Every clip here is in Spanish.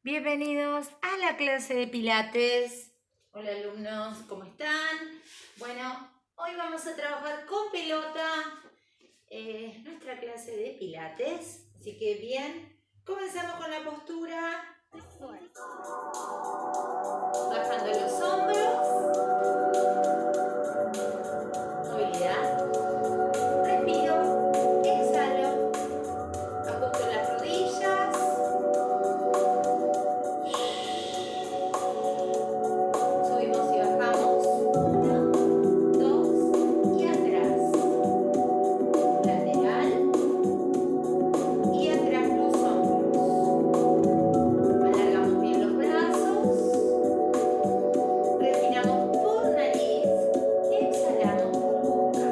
Bienvenidos a la clase de Pilates. Hola alumnos, ¿cómo están? Bueno, hoy vamos a trabajar con pelota nuestra clase de Pilates. Así que bien, comenzamos con la postura. Bajando los hombros. Movilidad. Respiro. Exhalo. Ajusto las rodillas. Subimos y bajamos. 1, 2 y atrás. Lateral. Y atrás los hombros. Alargamos bien los brazos. Respiramos por nariz. Exhalamos por boca.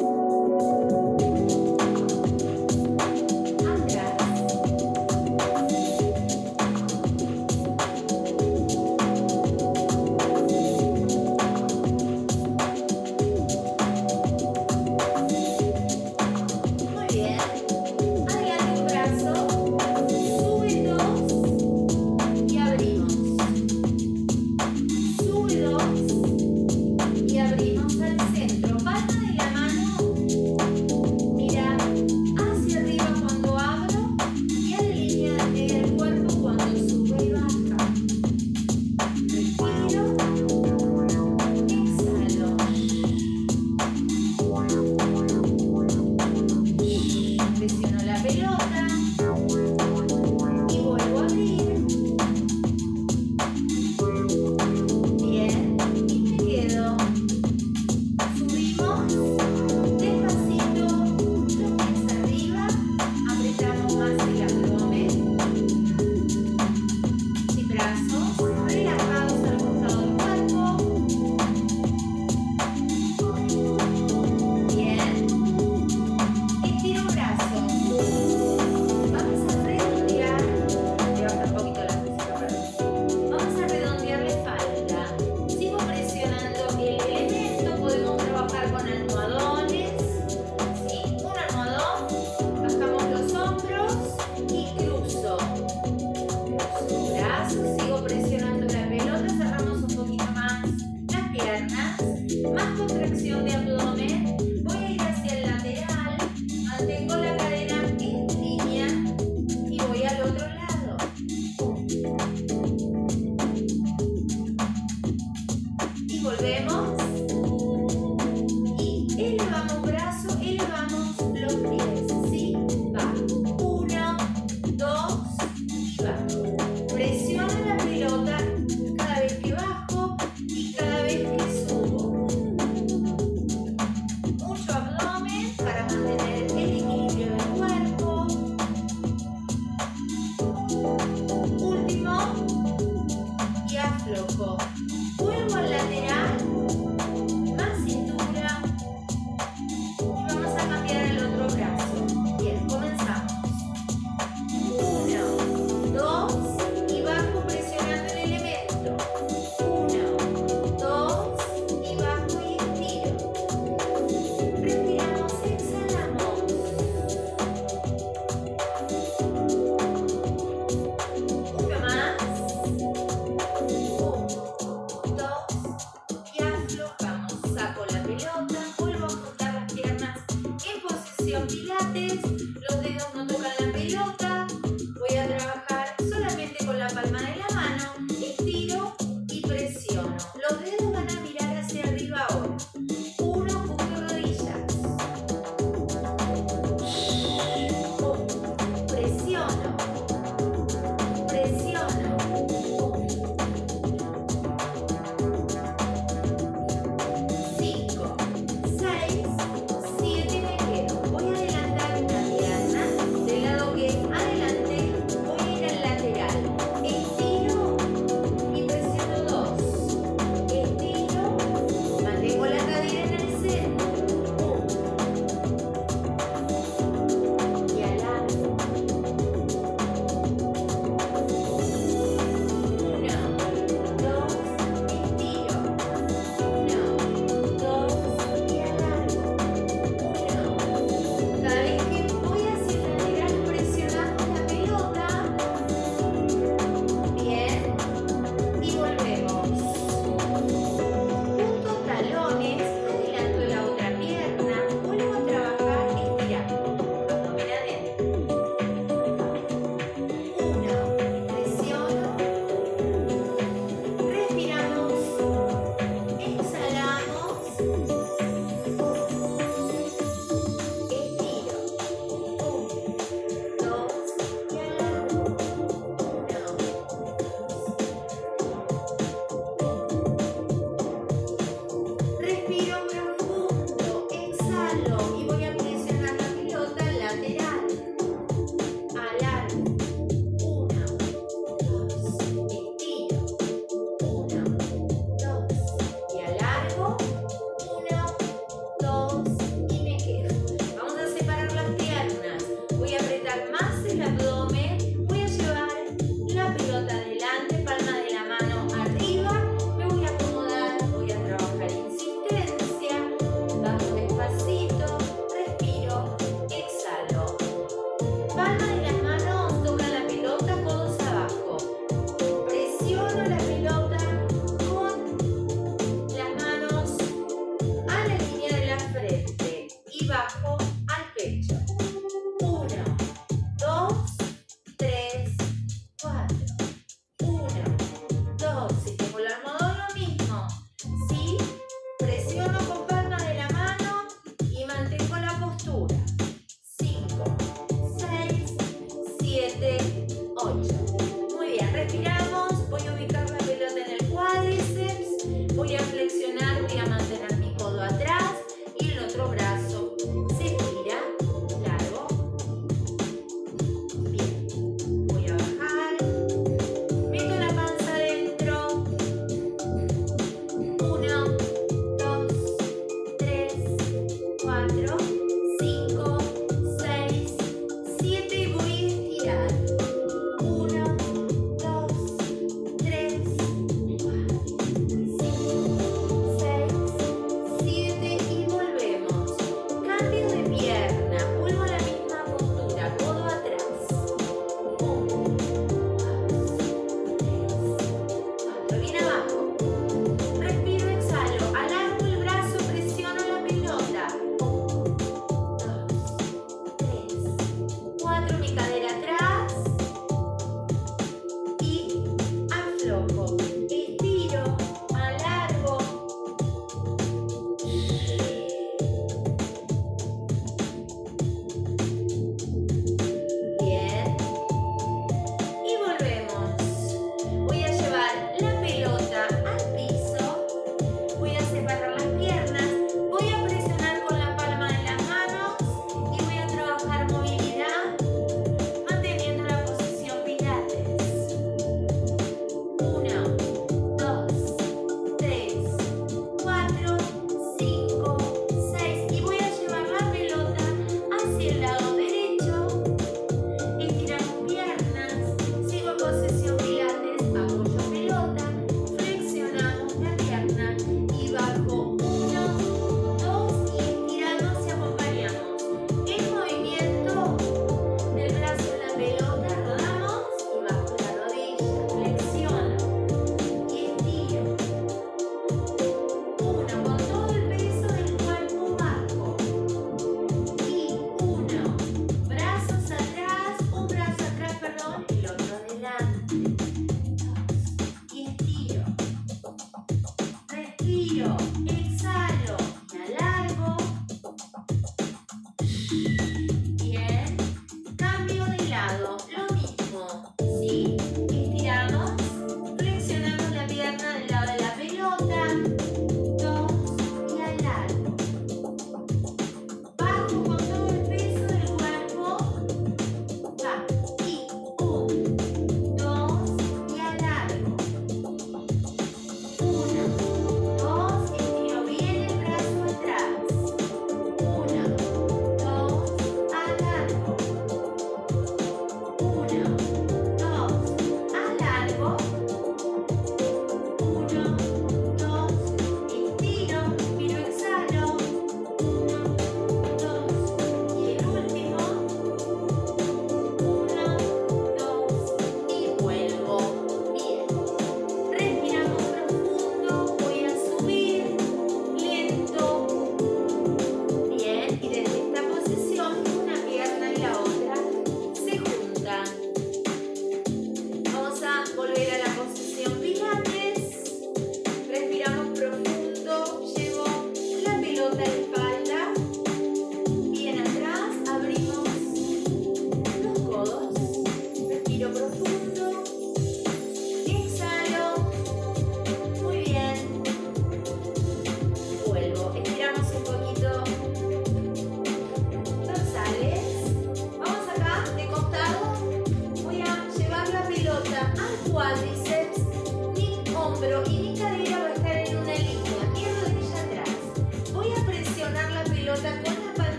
Atrás. Muy bien. Adelante un brazo. Sube 2 y abrimos. Sube 2 y abrimos al centro. Palma de la mano. Mira hacia arriba cuando abro y alinea el cuerpo cuando sube y baja. Respiro. Exhalo. Presiono la pelota y vuelvo a abrir. Bien, y me quedo. Subimos despacito los pies arriba, apretamos más el abdomen y brazos relajados al costado del cuerpo. Bien, estiro brazos. Vamos a redondear. Voy a bajar un poquito la música para mí. Vamos a redondear la espalda. Sigo presionando el elemento. Podemos trabajar con almohadones. ¿Sí? Un almohadón. Bajamos los hombros y cruzo. Cruzo brazos. Sigo presionando la pelota. Cerramos un poquito más las piernas. Más contracción de abdomen. Voy a ir hacia el lateral. Mantengo la cadera en línea y voy al otro lado. Y volvemos. Y elevamos brazo, elevamos los pies. ¿Sí? Bajo. 1, 2 y bajo. Presiono la pelota cada vez que bajo y cada vez que subo. Mucho abdomen para mantener el equilibrio del cuerpo. Último y aflojo. Vuelvo al lateral, más cintura y vamos a cambiar el otro brazo. Bien, comenzamos. 1, 2 y bajo presionando el elemento. 1, 2 y bajo y estiro. Respiramos, exhalamos. Uno más. 1, 2 y aflojamos. Saco la pelota, vuelvo a juntar las piernas en posición pilates. Los dedos no tocan la pelota. Voy a trabajar solamente con la palma de la mano. Estiro y presiono. Los dedos van a mirar hacia arriba ahora. 1, junto rodillas. 1, presiono. Presiono. 5, 6, 7 me quedo. Voy a adelantar una pierna.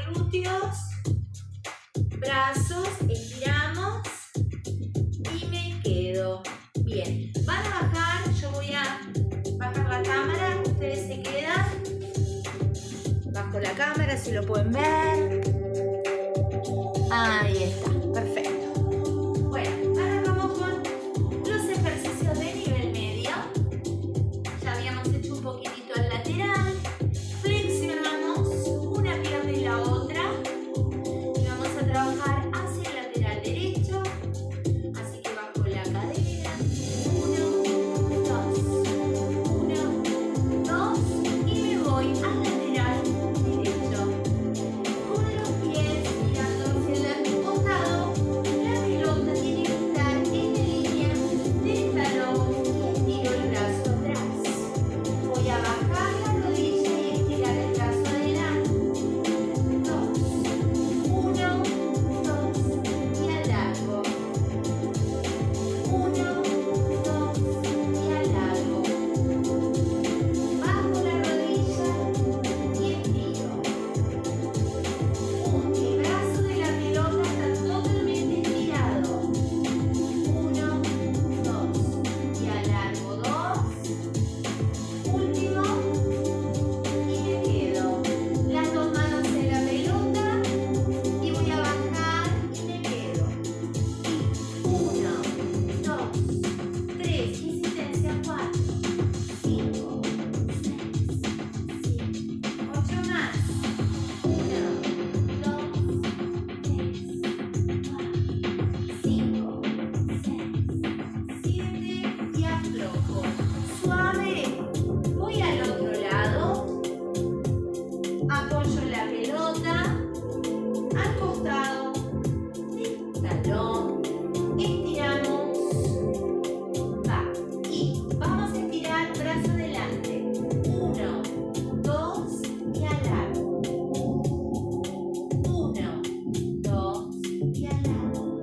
glúteos, brazos, estiramos y me quedo. Bien, van a bajar, yo voy a bajar la cámara, ustedes se quedan. Bajo la cámara si lo pueden ver. Ahí está, perfecto. Bueno, ahora vamos con los ejercicios de nivel medio. Ya habíamos hecho un poquitito al lateral. Flexionamos una pierna y la otra. Y vamos a trabajar hacia el lateral derecho. Así que bajo la cadera. 1, 2. 1, 2. Y me voy al lateral derecho. Con los pies mirando hacia el costado. La pelota tiene que estar en línea del talón y estiro el brazo atrás. Voy a bajar la rodilla y estirar el brazo adelante. 2, 1, 2 y alargo. 1, 2 y alargo. Bajo la rodilla y estiro. El brazo de la pelota está totalmente estirado. 1, 2 y alargo. 2. Último. Y me quedo. Las dos manos en la pelota. Y voy a bajar y me quedo. 1, 2, 3. Insistencia. 4, 5, 6, 7, 8 más. 1, 2, 3, 4, 5, 6, 7 y aflojo. Suave. Voy al otro lado. Apoyo la pelota al costado del talón. Estiramos. Va. Y vamos a estirar brazo adelante. 1, 2 y alargo. 1, 2 y alargo.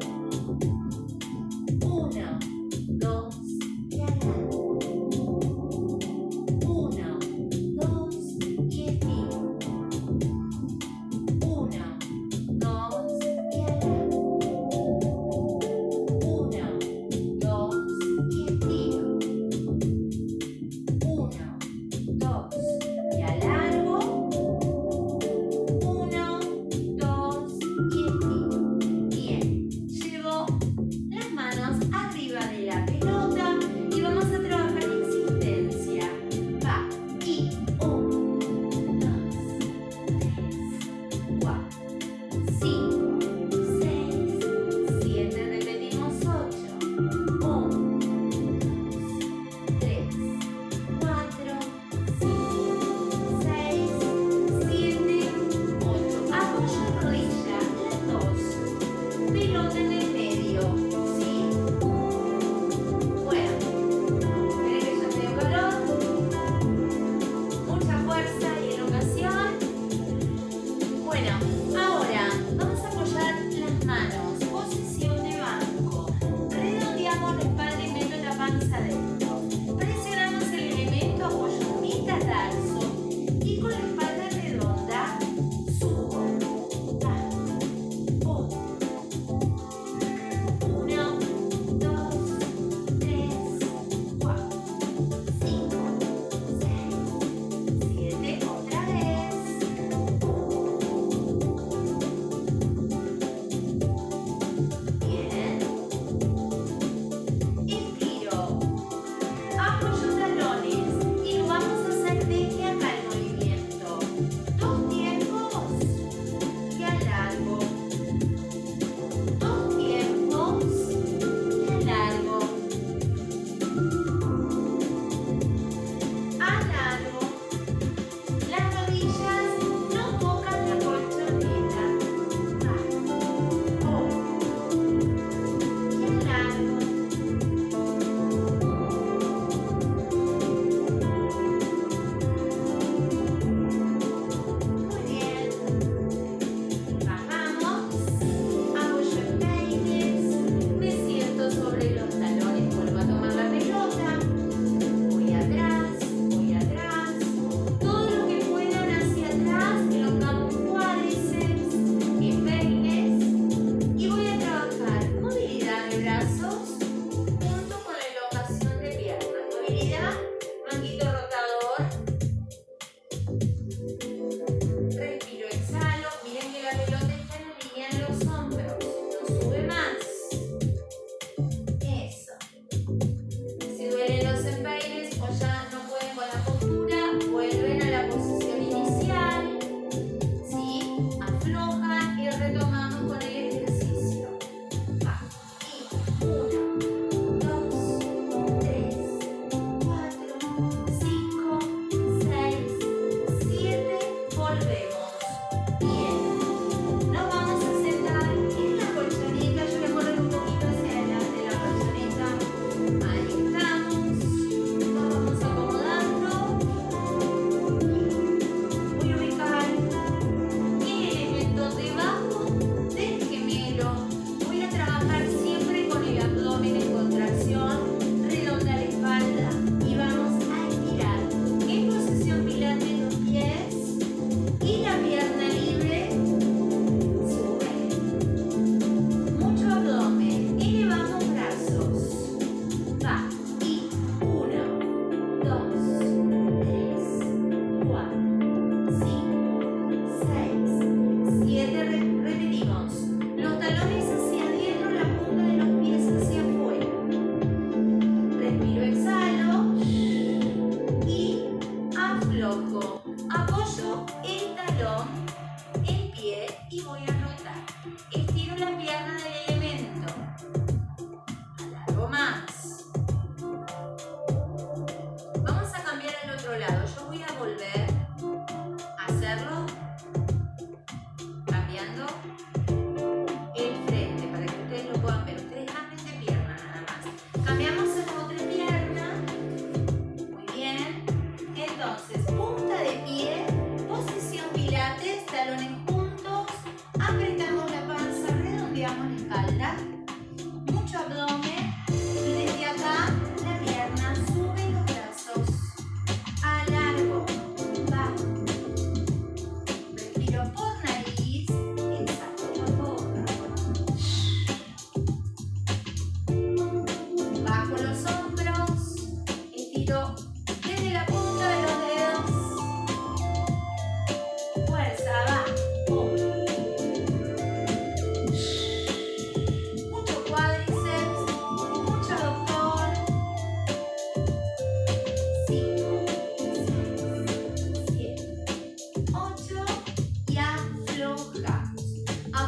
1, 2 y alargo. 1, 2 y estiro. 1, 2 y alargo. 1, 2 y estiro. 1, 2 y alargo. 1, 2 y estiro. Bien, llevo las manos arriba de la pelota y vamos a trabajar insistencia. Va. Y 1, 2, 3, 4, 5, 6, 7. Repetimos 8. 1, 2, 3, 4, 5, 6, 7, 8. Apoyo rodilla, las dos. Pelota en el medio. ¿Sí? Bueno. Esperen que yo tengo calor. Mucha fuerza y elongación. Bueno, ahora vamos a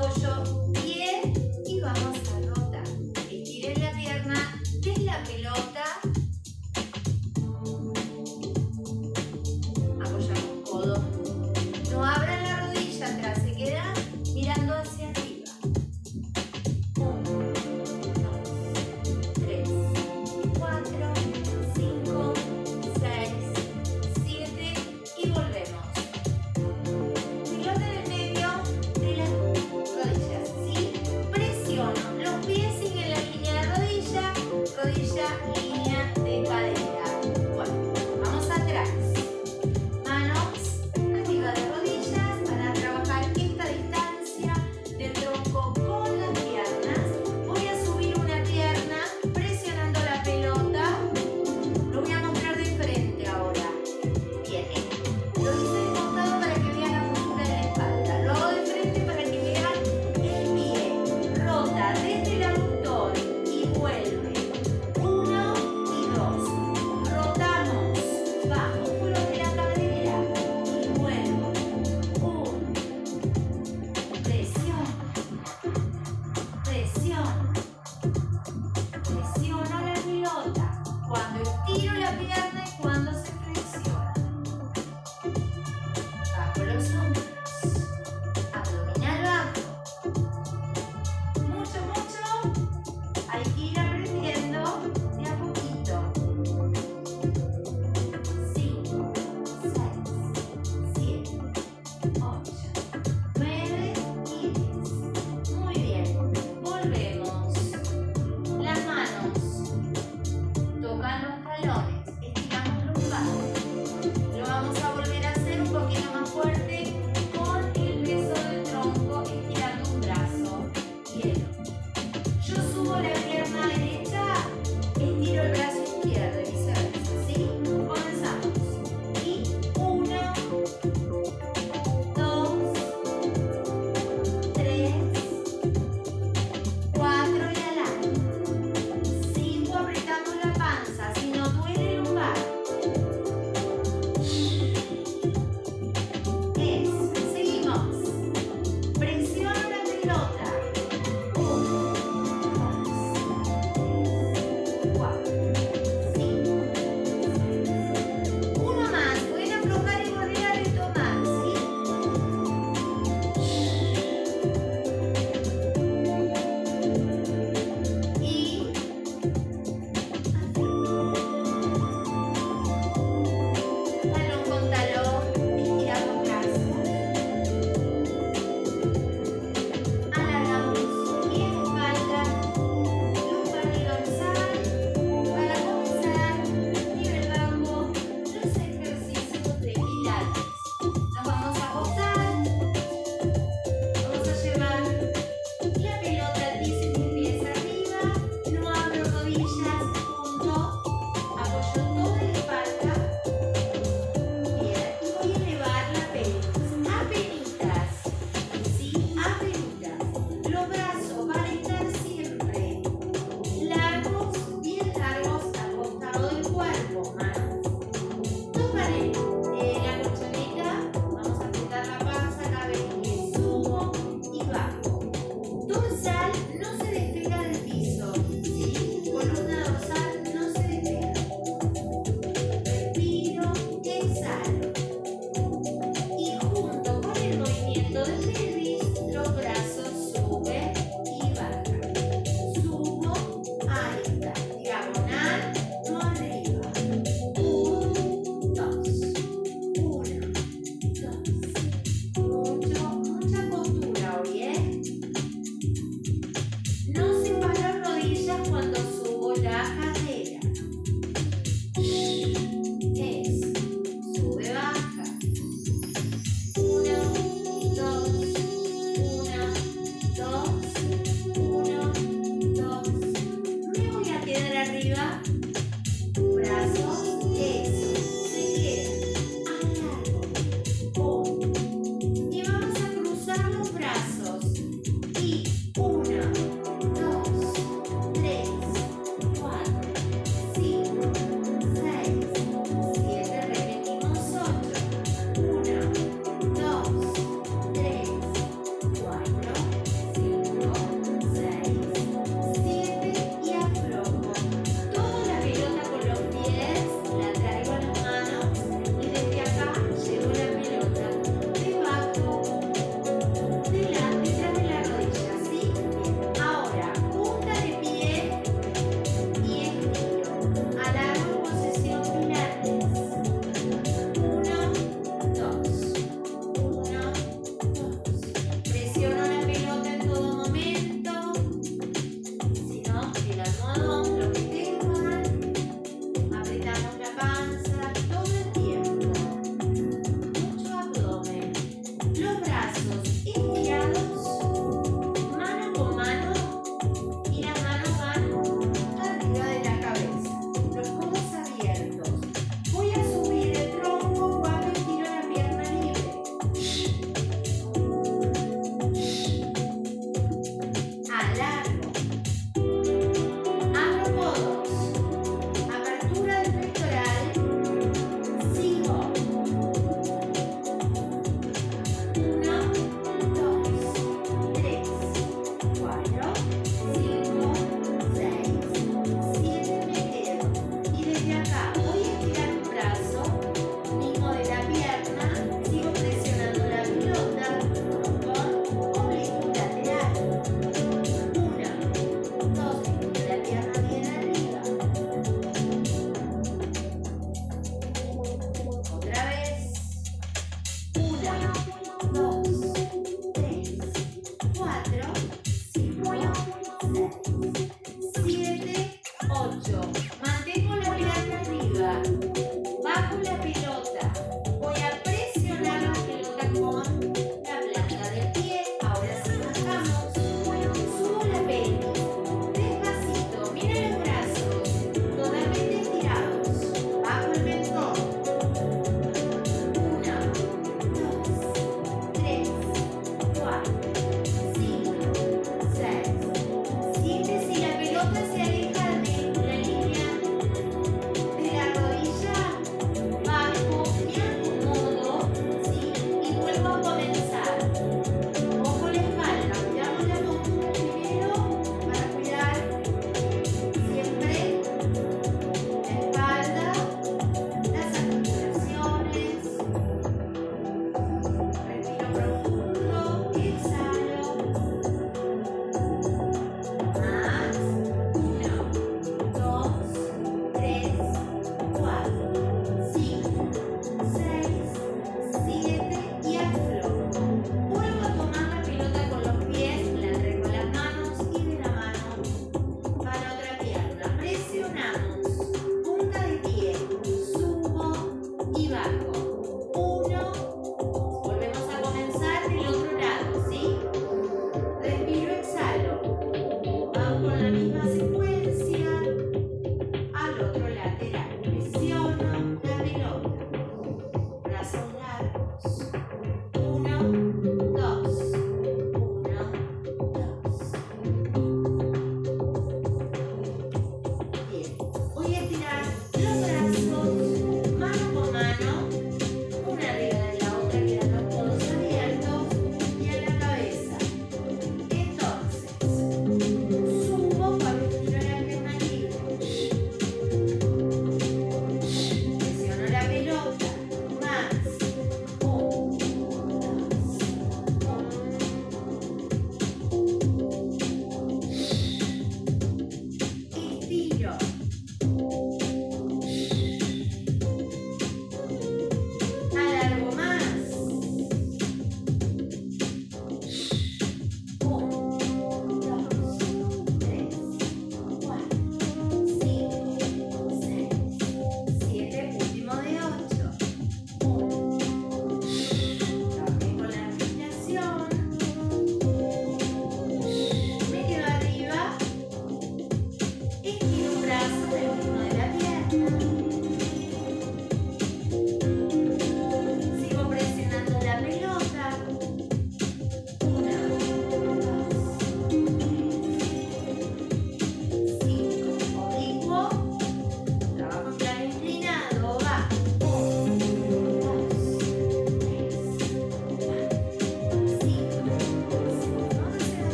Apoyo pie y vamos a rotar. Estiren la pierna de la pelota. Apoyamos codo. No abran la rodilla atrás, se quedan mirando hacia arriba. 1, 2, 3, 4, 5, 6, 7 y volvemos. Pelota en el medio de las rodillas, ¿sí? Presiono, los pies siguen la línea de rodilla, rodilla, línea de cadera. Bueno, vamos atrás. Manos arriba de rodillas para trabajar esta distancia del tronco con las piernas. Voy a subir una pierna presionando la pelota. Lo voy a mostrar de frente ahora. Bien, lo hice de costado para que vean la postura de la espalda. Lo hago de frente para que vean el pie. Rota desde el aductor y vuelve. 1 y 2. Rotamos. Va, músculos de la cadera. Y vuelvo. 1. Presión. Presión. Presiono la pelota. Cuando estiro la pierna y cuando se flexiona. Bajo los hombros. Abdominal bajo. Mucho, mucho. Hay que ir aprendiendo de a poquito. 5, 6, 7, 8, 9 y 10. Muy bien. Volvemos. Las manos tocan los talones. Estiramos los lumbares. Lo vamos a volver a hacer un poquito más fuerte con el peso del tronco, estirando un brazo. Bien. Yo subo la pierna derecha, estiro el brazo izquierdo y viceversa, ¿sí? Comenzamos. Y 1, 2, 3, 4 y adelante. 5, apretamos la panza, si no duele el lumbar. Seguimos. Presiono la pelota. 1, 2, 3, 4, 5. Uno más. Pueden aflojar y volver a retomar, ¿sí? Y talón con talón, estiramos brazos. Alargamos bien espalda, lumbar y dorsal. Para comenzar, nivel bajo, los ejercicios de pilates. Nos vamos a acostar. Vamos a llevar la pelota al piso y mis pies arriba. No abro rodillas, punto. Apoyo toda la espalda. Bien, y voy a elevar la pelvis. Apenitas. Sí, apenitas. Los brazos van a estar siempre largos, bien largos al costado del cuerpo. Manos. Tocaré la colchoneta. Vamos a apretar la panza cada vez que subo y bajo. Dorsal no se despega del piso. ¿Sí? Columna dorsal no se despega. Respiro, exhalo. Y junto con el movimiento de pelvis, los brazos suben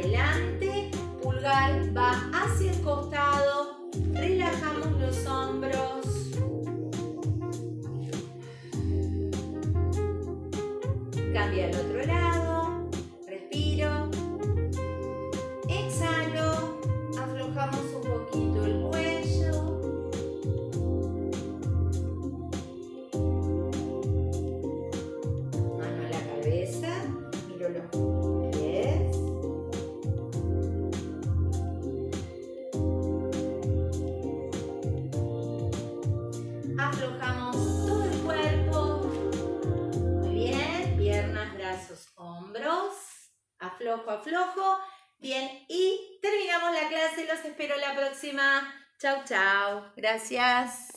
adelante, pulgar va hacia el costado, relajamos los hombros. Cambia al otro lado, respiro, exhalo, aflojamos un poquito el cuello. Mano a la cabeza, miro los pies. Aflojamos todo el cuerpo. Muy bien, piernas, brazos, hombros. Aflojo, aflojo. Bien, y terminamos la clase. Los espero la próxima. Chau, chau. Gracias.